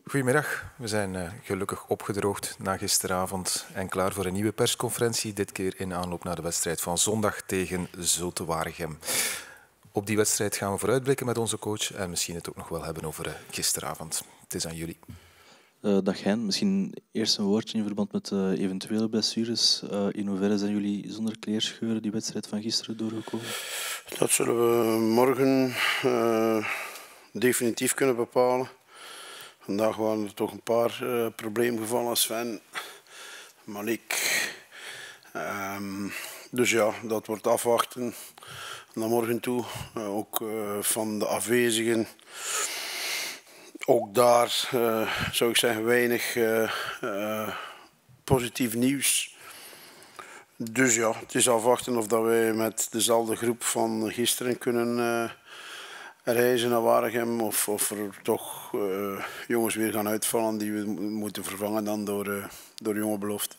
Goedemiddag, we zijn gelukkig opgedroogd na gisteravond en klaar voor een nieuwe persconferentie, dit keer in aanloop naar de wedstrijd van zondag tegen Zulte Waregem. Op die wedstrijd gaan we vooruitblikken met onze coach en misschien het ook nog wel hebben over gisteravond. Het is aan jullie. Dag Hein, misschien eerst een woordje in verband met eventuele blessures. In hoeverre zijn jullie zonder kleerscheuren die wedstrijd van gisteren doorgekomen? Dat zullen we morgen definitief kunnen bepalen. Vandaag waren er toch een paar probleemgevallen, Sven, Malik. Dus ja, dat wordt afwachten naar morgen toe. Ook van de afwezigen. Ook daar zou ik zeggen weinig positief nieuws. Dus ja, het is afwachten of dat wij met dezelfde groep van gisteren kunnen reizen naar Waregem. Of er toch jongens weer gaan uitvallen die we moeten vervangen dan door jonge beloften.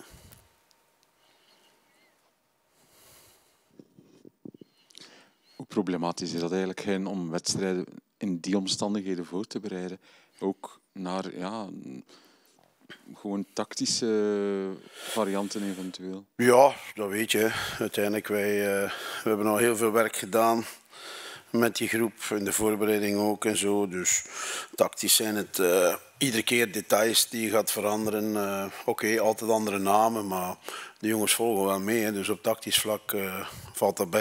Hoe problematisch is dat eigenlijk, Hein, om wedstrijden in die omstandigheden voor te bereiden? Ook naar gewoon tactische varianten eventueel? Ja, dat weet je. Uiteindelijk, we hebben al heel veel werk gedaan met die groep, in de voorbereiding ook en zo. Dus tactisch zijn het iedere keer details die je gaat veranderen. Oké, altijd andere namen, maar de jongens volgen wel mee. Hè. Dus op tactisch vlak valt dat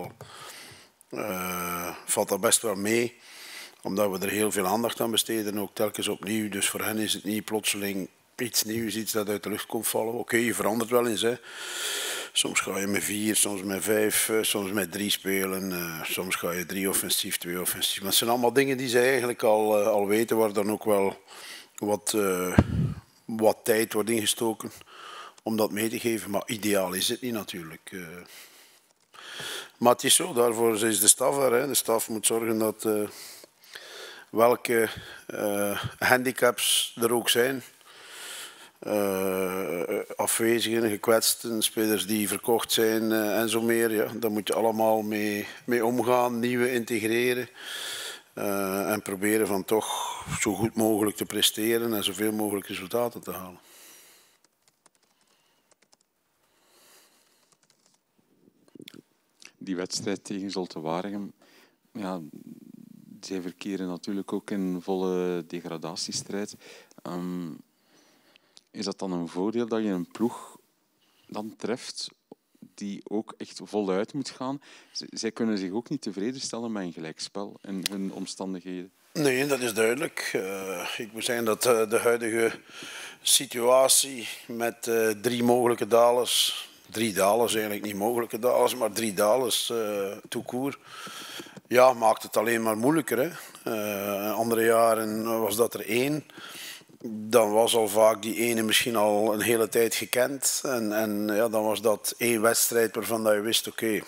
best wel mee. Omdat we er heel veel aandacht aan besteden, ook telkens opnieuw. Dus voor hen is het niet plotseling iets nieuws, iets dat uit de lucht komt vallen. Oké, je verandert wel eens. Hè. Soms ga je met 4, soms met 5, soms met 3 spelen. Soms ga je 3 offensief, 2 offensief. Maar het zijn allemaal dingen die ze eigenlijk al weten, waar dan ook wel wat tijd wordt ingestoken om dat mee te geven. Maar ideaal is het niet natuurlijk. Maar het is zo, daarvoor is de staf er. Hè. De staf moet zorgen dat welke handicaps er ook zijn. Afwezigen, gekwetsten, spelers die verkocht zijn en zo meer. Ja, daar moet je allemaal mee omgaan, nieuwe integreren. En proberen van toch zo goed mogelijk te presteren en zoveel mogelijk resultaten te halen. Die wedstrijd tegen Zulte Waregem, ja, zij verkeren natuurlijk ook in volle degradatiestrijd. Is dat dan een voordeel dat je een ploeg dan treft die ook echt voluit moet gaan? Zij kunnen zich ook niet tevreden stellen met een gelijkspel in hun omstandigheden. Nee, dat is duidelijk. Ik moet zeggen dat de huidige situatie met 3 mogelijke dalers, 3 dalers eigenlijk niet mogelijke dalers, maar 3 dalers tout court, ja, maakt het alleen maar moeilijker. Hè. Andere jaren was dat er 1. Dan was al vaak die ene misschien al een hele tijd gekend. En ja, dan was dat 1 wedstrijd waarvan dat je wist, oké.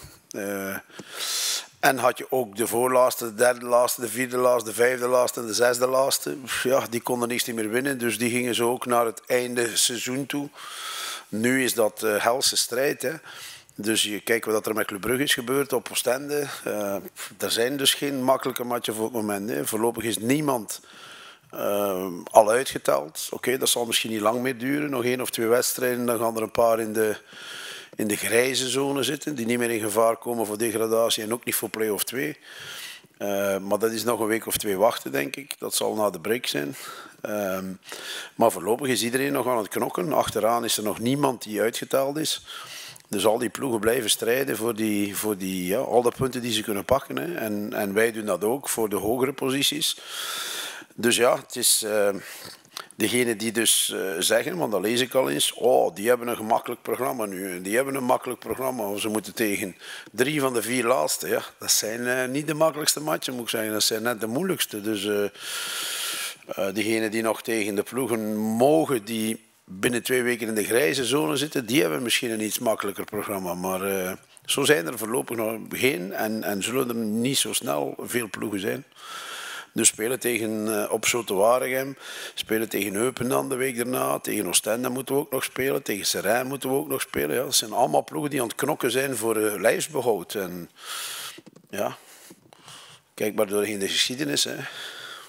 En had je ook de voorlaatste, de derde laatste, de vierde laatste, de vijfde laatste en de zesde laatste. Ja, die konden niks meer winnen, dus die gingen zo ook naar het einde seizoen toe. Nu is dat helse strijd, hè. Dus je kijkt wat er met Club Brugge is gebeurd op Oostende. Er zijn dus geen makkelijke matchen voor het moment. Hè. Voorlopig is niemand al uitgeteld. Oké, dat zal misschien niet lang meer duren. Nog 1 of 2 wedstrijden, dan gaan er een paar in de grijze zone zitten, die niet meer in gevaar komen voor degradatie en ook niet voor play-off 2. Maar dat is nog een week of 2 wachten, denk ik. Dat zal na de break zijn. Maar voorlopig is iedereen nog aan het knokken. Achteraan is er nog niemand die uitgeteld is. Dus al die ploegen blijven strijden voor die al de punten die ze kunnen pakken. Hè. En wij doen dat ook voor de hogere posities. Dus ja, het is degene die dus zeggen, want dat lees ik al eens, oh, die hebben een gemakkelijk programma nu. Die hebben een makkelijk programma. Ze moeten tegen 3 van de 4 laatste. Ja, dat zijn niet de makkelijkste matchen, moet ik zeggen. Dat zijn net de moeilijkste. Dus degene die nog tegen de ploegen mogen, die binnen 2 weken in de grijze zone zitten, die hebben misschien een iets makkelijker programma. Maar zo zijn er voorlopig nog geen en zullen er niet zo snel veel ploegen zijn. Dus spelen tegen op Zulte Waregem, spelen tegen Eupen dan de week daarna, tegen Oostende moeten we ook nog spelen, tegen Seraing moeten we ook nog spelen. Ja, dat zijn allemaal ploegen die aan het knokken zijn voor lijfsbehoud. En ja, kijk maar doorheen de geschiedenis. Hè.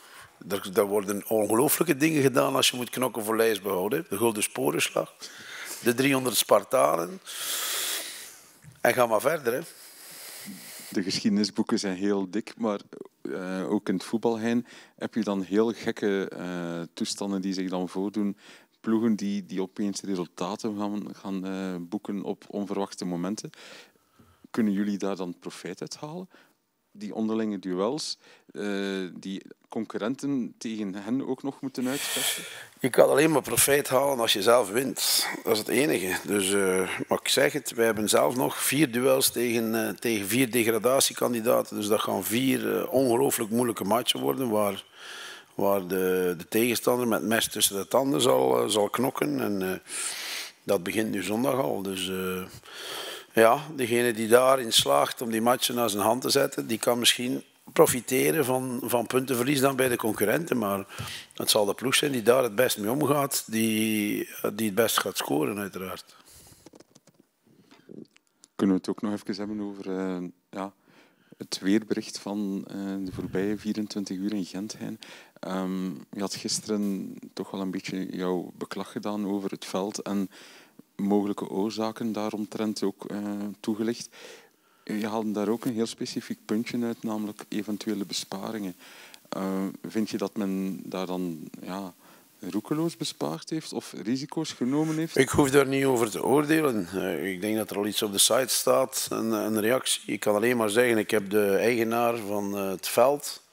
Er worden ongelooflijke dingen gedaan als je moet knokken voor lijstbehoud. Hè. De Gulden Sporenslag, de 300 Spartanen. En ga maar verder. Hè. De geschiedenisboeken zijn heel dik, maar ook in het voetbal, Hein, heb je dan heel gekke toestanden die zich dan voordoen. Ploegen die opeens resultaten gaan boeken op onverwachte momenten. Kunnen jullie daar dan profijt uit halen? Die onderlinge duels, die concurrenten tegen hen ook nog moeten uitvechten? Je kan alleen maar profijt halen als je zelf wint. Dat is het enige. Dus, maar ik zeg het, wij hebben zelf nog 4 duels tegen 4 degradatiekandidaten. Dus dat gaan 4 ongelooflijk moeilijke matchen worden, waar de tegenstander met mes tussen de tanden zal knokken. En dat begint nu zondag al. Dus ja, degene die daarin slaagt om die matchen naar zijn hand te zetten, die kan misschien profiteren van puntenverlies dan bij de concurrenten. Maar het zal de ploeg zijn die daar het best mee omgaat, die het best gaat scoren uiteraard. Kunnen we het ook nog even hebben over het weerbericht van de voorbije 24 uur in Gent, Hein? Je had gisteren toch wel een beetje jouw beklag gedaan over het veld en mogelijke oorzaken daaromtrent ook toegelicht. Je haalde daar ook een heel specifiek puntje uit, namelijk eventuele besparingen. Vind je dat men daar dan roekeloos bespaard heeft of risico's genomen heeft? Ik hoef daar niet over te oordelen. Ik denk dat er al iets op de site staat, een reactie. Ik kan alleen maar zeggen, ik heb de eigenaar van het veld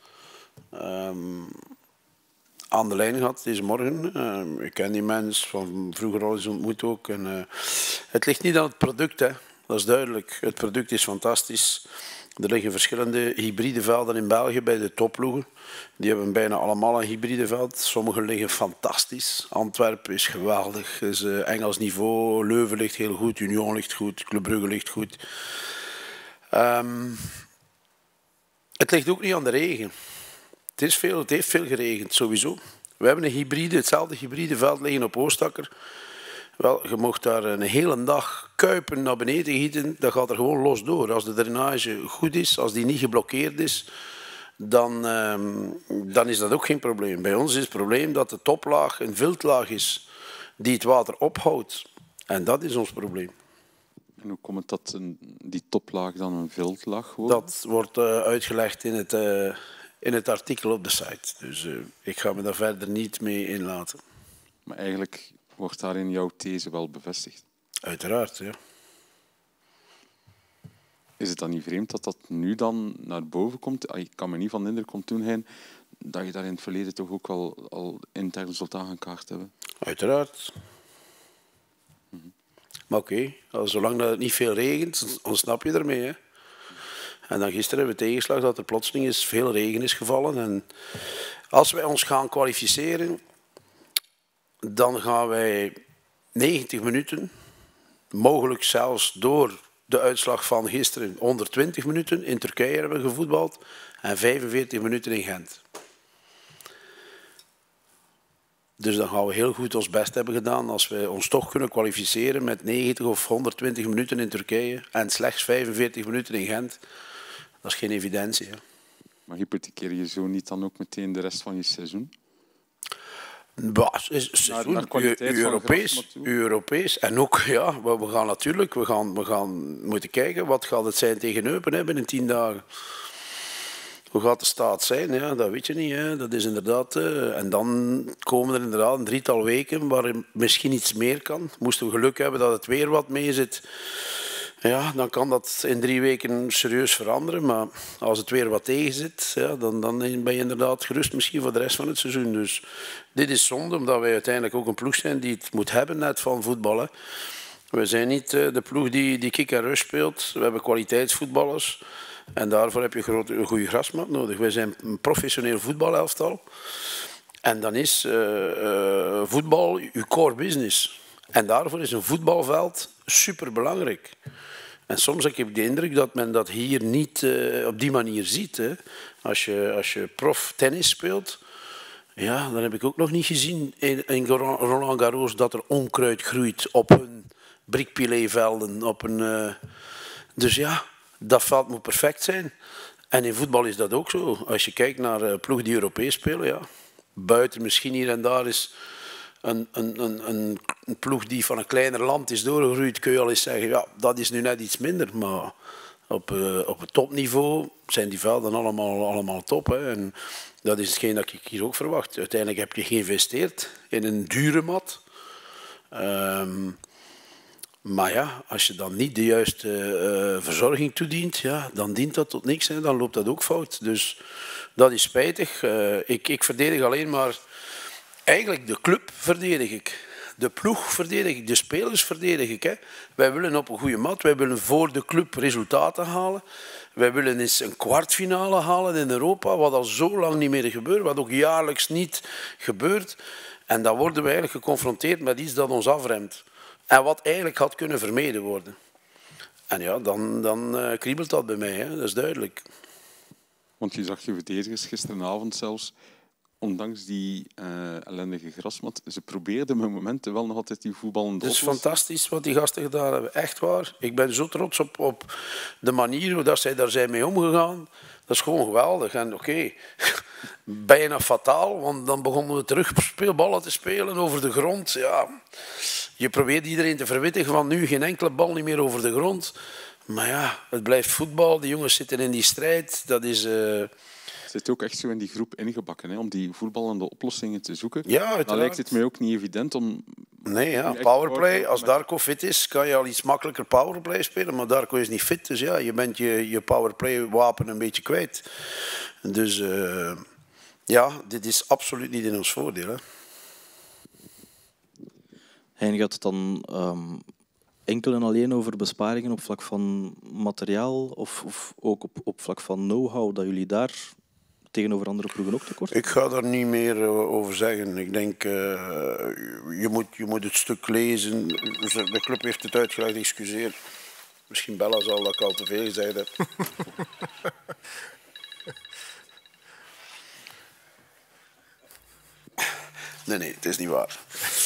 aan de lijn gehad deze morgen. Ik ken die mens van vroeger al eens ontmoet ook. En, het ligt niet aan het product, hè. Dat is duidelijk. Het product is fantastisch. Er liggen verschillende hybride velden in België bij de topploegen. Die hebben bijna allemaal een hybride veld. Sommige liggen fantastisch. Antwerpen is geweldig. Het is Engels niveau. Leuven ligt heel goed. Union ligt goed. Club Brugge ligt goed. Het ligt ook niet aan de regen. Het heeft veel geregend, sowieso. We hebben hetzelfde hybride veld liggen op Oostakker. Wel, je mocht daar een hele dag kuipen naar beneden gieten, dat gaat er gewoon los door. Als de drainage goed is, als die niet geblokkeerd is, dan is dat ook geen probleem. Bij ons is het probleem dat de toplaag een viltlaag is die het water ophoudt. En dat is ons probleem. En hoe komt het dat die toplaag dan een viltlaag wordt? Dat wordt uitgelegd in het artikel op de site. Dus ik ga me daar verder niet mee inlaten. Maar eigenlijk wordt daarin jouw these wel bevestigd? Uiteraard, ja. Is het dan niet vreemd dat dat nu dan naar boven komt? Ik kan me niet van de indruk doen, Hein, dat je daar in het verleden toch ook wel al intern zult aangekaart hebben? Uiteraard. Maar oké, zolang dat het niet veel regent, ontsnap je ermee. Hè. En dan gisteren hebben we tegenslag dat er plotseling veel regen is gevallen. En als wij ons gaan kwalificeren, dan gaan wij 90 minuten, mogelijk zelfs door de uitslag van gisteren 120 minuten in Turkije hebben gevoetbald en 45 minuten in Gent. Dus dan gaan we heel goed ons best hebben gedaan als we ons toch kunnen kwalificeren met 90 of 120 minuten in Turkije en slechts 45 minuten in Gent. Dat is geen evidentie. Hè. Maar hypothekeer je zo niet dan ook meteen de rest van je seizoen? Europees. En ook, ja, we gaan natuurlijk we gaan moeten kijken wat gaat het zijn tegen Eupen binnen 10 dagen. Hoe gaat de staat zijn? Ja, dat weet je niet. Hè. Dat is inderdaad, en dan komen er inderdaad een 3-tal weken waar misschien iets meer kan. Moesten we geluk hebben dat het weer wat mee zit, ja, dan kan dat in 3 weken serieus veranderen. Maar als het weer wat tegen zit, ja, dan ben je inderdaad gerust misschien voor de rest van het seizoen. Dus dit is zonde, omdat wij uiteindelijk ook een ploeg zijn die het moet hebben net van voetballen. We zijn niet de ploeg die kick en rush speelt. We hebben kwaliteitsvoetballers. En daarvoor heb je een goede grasmat nodig. Wij zijn een professioneel voetbalelftal. En dan is voetbal je core business. En daarvoor is een voetbalveld superbelangrijk. En soms heb ik de indruk dat men dat hier niet op die manier ziet. Hè. Als je prof tennis speelt, ja, dan heb ik ook nog niet gezien in Roland Garros dat er onkruid groeit op hun brickpilé-velden. Dus ja, dat veld moet perfect zijn. En in voetbal is dat ook zo. Als je kijkt naar ploegen die Europees spelen, ja, buiten misschien hier en daar is een ploeg die van een kleiner land is doorgegroeid, kun je al eens zeggen, ja, dat is nu net iets minder. Maar op het topniveau zijn die velden allemaal top. Hè. En dat is hetgeen dat ik hier ook verwacht. Uiteindelijk heb je geïnvesteerd in een dure mat. Maar ja, als je dan niet de juiste verzorging toedient, ja, dan dient dat tot niks. Hè. Dan loopt dat ook fout. Dus dat is spijtig. Ik verdedig alleen maar... Eigenlijk de club verdedig ik. De ploeg verdedig ik. De spelers verdedig ik. Hè. Wij willen op een goede mat. Wij willen voor de club resultaten halen. Wij willen eens een kwartfinale halen in Europa. Wat al zo lang niet meer gebeurt. Wat ook jaarlijks niet gebeurt. En dan worden we eigenlijk geconfronteerd met iets dat ons afremt. En wat eigenlijk had kunnen vermeden worden. En ja, dan kriebelt dat bij mij. Hè. Dat is duidelijk. Want je zag je verdedigers gisteravond zelfs, ondanks die ellendige grasmat, ze probeerden met momenten wel nog altijd die voetballende Het is fantastisch wat die gasten gedaan hebben. Echt waar. Ik ben zo trots op de manier hoe dat zij daar zijn mee omgegaan. Dat is gewoon geweldig. En oké, bijna fataal, want dan begonnen we terug speelballen te spelen over de grond. Ja, je probeert iedereen te verwittigen van nu geen enkele bal niet meer over de grond. Maar ja, het blijft voetbal. De jongens zitten in die strijd. Dat is... Zit ook echt zo in die groep ingebakken, hè, om die voetballende oplossingen te zoeken. Ja, uiteraard. Dan lijkt het mij ook niet evident om... Nee, ja, powerplay. Als Darko fit is, kan je al iets makkelijker powerplay spelen. Maar Darko is niet fit, dus ja, je bent je powerplay-wapen een beetje kwijt. Dus ja, dit is absoluut niet in ons voordeel. Hè. En gaat het dan enkel en alleen over besparingen op vlak van materiaal of ook op vlak van know-how, dat jullie daar tegenover andere ploegen ook tekort? Ik ga daar niet meer over zeggen. Ik denk, je moet het stuk lezen. De club heeft het uitgelegd, excuseer. Misschien Bella zal dat ik al te veel gezegd heb. Nee, het is niet waar.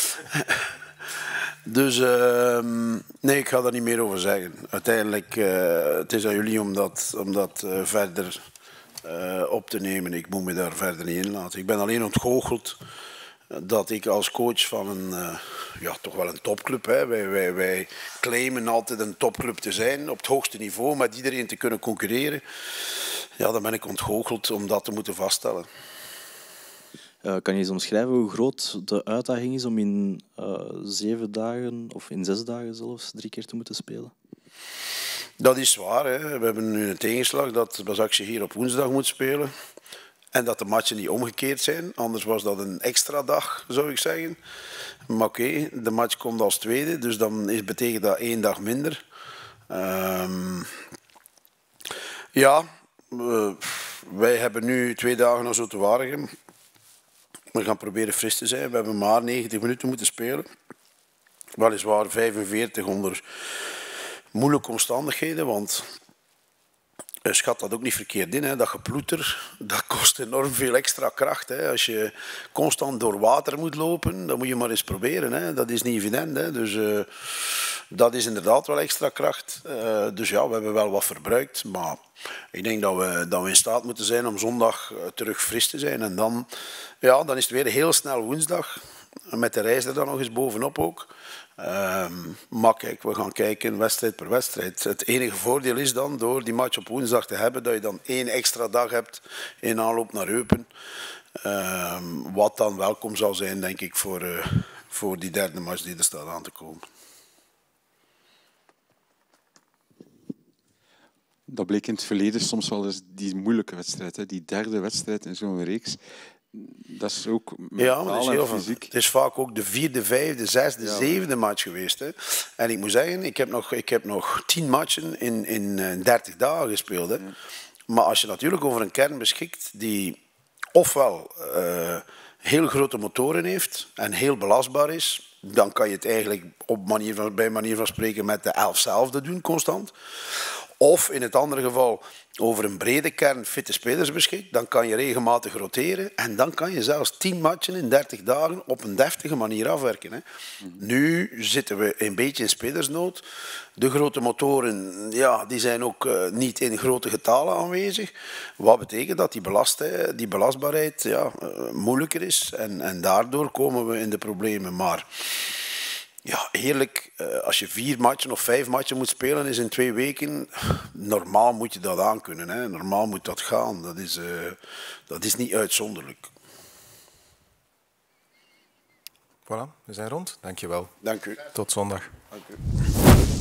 Dus nee, ik ga daar niet meer over zeggen. Uiteindelijk, het is aan jullie om dat verder op te nemen. Ik moet me daar verder niet in laten. Ik ben alleen ontgoocheld dat ik als coach van een, ja, toch wel een topclub, hè. Wij claimen altijd een topclub te zijn, op het hoogste niveau, met iedereen te kunnen concurreren. Ja, dan ben ik ontgoocheld om dat te moeten vaststellen. Kan je eens omschrijven hoe groot de uitdaging is om in 7 dagen, of in 6 dagen zelfs, 3 keer te moeten spelen? Dat is zwaar. Hè. We hebben nu een tegenslag dat Basakje hier op woensdag moet spelen. En dat de matchen niet omgekeerd zijn. Anders was dat een extra dag, zou ik zeggen. Maar oké, de match komt als tweede. Dus dan betekent dat 1 dag minder. Ja, wij hebben nu 2 dagen naar Zoeterwaregem. We gaan proberen fris te zijn. We hebben maar 90 minuten moeten spelen. Weliswaar 45 onder moeilijke omstandigheden, want schat dat ook niet verkeerd in. Hè. Dat geploeter, dat kost enorm veel extra kracht. Hè. Als je constant door water moet lopen, dan moet je maar eens proberen. Hè. Dat is niet evident. Hè. Dus dat is inderdaad wel extra kracht. Dus ja, we hebben wel wat verbruikt. Maar ik denk dat we in staat moeten zijn om zondag terug fris te zijn. En dan, ja, dan is het weer heel snel woensdag. Met de reis er dan nog eens bovenop ook. Maar kijk, we gaan kijken wedstrijd per wedstrijd. Het enige voordeel is dan, door die match op woensdag te hebben, dat je dan 1 extra dag hebt in aanloop naar Eupen. Wat dan welkom zal zijn, denk ik, voor die derde match die er staat aan te komen. Dat bleek in het verleden soms wel eens die moeilijke wedstrijd, hè? Die derde wedstrijd in zo'n reeks. Dat is ook ja, maar dat is heel fysiek. Het is vaak ook de 4e, 5e, 6e, 7e match geweest. Hè. En ik moet zeggen, ik heb nog 10 matchen in 30 dagen gespeeld. Hè. Ja. Maar als je natuurlijk over een kern beschikt die ofwel heel grote motoren heeft en heel belastbaar is, dan kan je het eigenlijk bij manier van spreken met de 11 zelfde doen, constant. Of in het andere geval over een brede kern fitte spelers beschikt, dan kan je regelmatig roteren en dan kan je zelfs 10 matchen in 30 dagen op een deftige manier afwerken. Hè. Nu zitten we een beetje in spelersnood. De grote motoren ja, die zijn ook niet in grote getalen aanwezig. Wat betekent dat die belastbaarheid ja, moeilijker is en daardoor komen we in de problemen. Maar ja, eerlijk, als je 4 matchen of 5 matchen moet spelen is in 2 weken, normaal moet je dat aankunnen. Hè. Normaal moet dat gaan. Dat is niet uitzonderlijk. Voilà, we zijn rond. Dank je wel. Dank u. Tot zondag. Dank u.